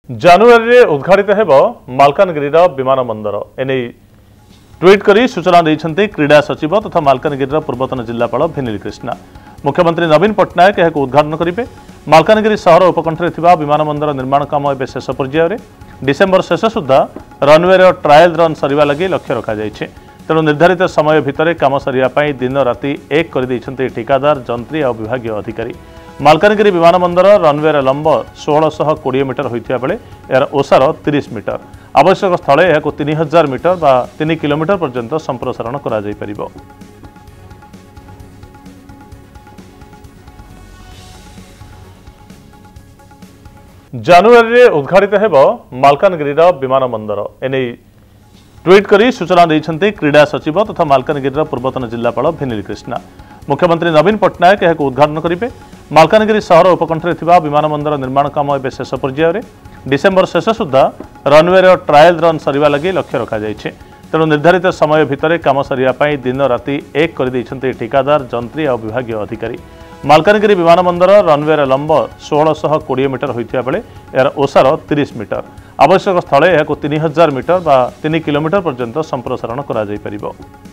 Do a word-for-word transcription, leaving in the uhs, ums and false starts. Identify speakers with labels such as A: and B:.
A: ଜାନୁଆରୀ ରେ ଉଦ୍ଘାଟିତ ହେବ ମାଲକାନଗିରିର ବିମାନ ବନ୍ଦର। ଏନେଇ ଟ୍ୱିଟ୍ କରି ସୂଚନା ଦେଇଛନ୍ତି କ୍ରୀଡ଼ା ସଚିବ ତଥା ମାଲକାନଗିରିର ପୂର୍ବତନ ଜିଲ୍ଲାପାଳ ଭିନିଲ କ୍ରିଷ୍ଣା। ମୁଖ୍ୟମନ୍ତ୍ରୀ ନବୀନ ପଟ୍ଟନାୟକ ଏହାକୁ ଉଦ୍ଘାଟନ କରିବେ। ମାଲକାନଗିରି ସହର ଉପକଣ୍ଠରେ ଥିବା ବିମାନ ବନ୍ଦର ନିର୍ମାଣ କାମ ଏବେ ଶେଷ ପର୍ଯ୍ୟାୟରେ। ଡିସେମ୍ବର ଶେଷ ସୁଦ୍ଧା ରନୱେର ଟ୍ରାଏଲ୍ ରନ୍ ସରିବା ଲାଗି ଲକ୍ଷ୍ୟ ରଖାଯାଇଛି। ତେଣୁ ନିର୍ଦ୍ଧାରିତ ସମୟ ଭିତରେ କାମ ସରିବା ପାଇଁ ଦିନ ରାତି ଏକ କରିଦେଇଛନ୍ତି ଠିକାଦାର, ଯନ୍ତ୍ରୀ ଆଉ ବିଭାଗୀୟ ଅଧିକାରୀ। ମାଲକାନଗିରି ବିମାନ ବନ୍ଦର ରନୱେର ଲମ୍ବ ଷୋହଳଶହ କୋଡ଼ିଏ ମିଟର ହୋଇଥିବା ବେଳେ ଏହାର ଓସାର ତିରିଶ ମିଟର। ଆବଶ୍ୟକ ସ୍ଥଳେ ଏହାକୁ ତିନି ହଜାର ମିଟର ବା ତିନି କିଲୋମିଟର ପର୍ଯ୍ୟନ୍ତ ସମ୍ପ୍ରସାରଣ କରାଯାଇପାରିବ। ଜାନୁଆରୀ ରେ ଉଦ୍ଘାଟିତ ହେବ ମାଲକାନଗିରିର ବିମାନ ବନ୍ଦର। ଏନେଇ ଟ୍ୱିଟ୍ କରି ସୂଚନା ଦେଇଛନ୍ତି କ୍ରୀଡ଼ା ସଚିବ ତଥା ମାଲକାନଗିରିର ପୂର୍ବତନ ଜିଲ୍ଲାପାଳ ଭିନିଲ କ୍ରିଷ୍ଣା। ମୁଖ୍ୟମନ୍ତ୍ରୀ ନବୀନ ପଟ୍ଟନାୟକ ଏହାକୁ ଉଦ୍ଘାଟନ କରିବେ। ମାଲକାନଗିରି ସହର ଉପକଣ୍ଠରେ ଥିବା ବିମାନ ବନ୍ଦର ନିର୍ମାଣ କାମ ଏବେ ଶେଷ ପର୍ଯ୍ୟାୟରେ। ଡିସେମ୍ବର ଶେଷ ସୁଦ୍ଧା ରନୱେର ଟ୍ରାଏଲ୍ ରନ୍ ସରିବା ଲାଗି ଲକ୍ଷ୍ୟ ରଖାଯାଇଛି। ତେଣୁ ନିର୍ଦ୍ଧାରିତ ସମୟ ଭିତରେ କାମ ସରିବା ପାଇଁ ଦିନ ରାତି ଏକ କରିଦେଇଛନ୍ତି ଠିକାଦାର, ଯନ୍ତ୍ରୀ ଆଉ ବିଭାଗୀୟ ଅଧିକାରୀ। ମାଲକାନଗିରି ବିମାନ ବନ୍ଦର ରନୱେର ଲମ୍ବ ଷୋହଳଶହ କୋଡ଼ିଏ ମିଟର ହୋଇଥିବା ବେଳେ ଏହାର ଓସାର ତିରିଶ ମିଟର। ଆବଶ୍ୟକ ସ୍ଥଳେ ଏହାକୁ ତିନି ହଜାର ମିଟର ବା ତିନି କିଲୋମିଟର ପର୍ଯ୍ୟନ୍ତ ସମ୍ପ୍ରସାରଣ କରାଯାଇପାରିବ।